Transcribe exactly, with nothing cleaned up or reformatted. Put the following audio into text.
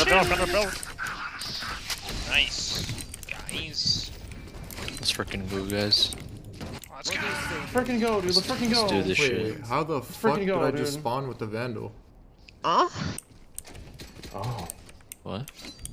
Under belt, under belt. Nice. Guys. Let's freaking go, guys. Let's go. Freaking go, dude. Let's freaking go. Let's do this Wait, shit. how the fuck did go, I dude. just spawn with the vandal? Huh? Oh. What?